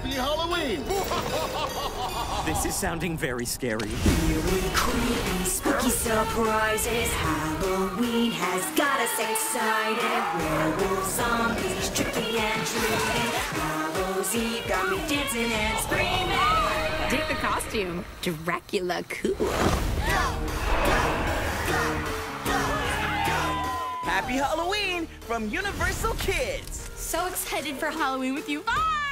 Happy Halloween! This is sounding very scary. Eerie, creepy, spooky surprises. Halloween has got us excited. Werewolves, zombies, tricky and treating. Hallow's Eve got me dancing and screaming. Dig the costume. Dracula cool. Happy Halloween from Universal Kids. So excited for Halloween with you. Bye!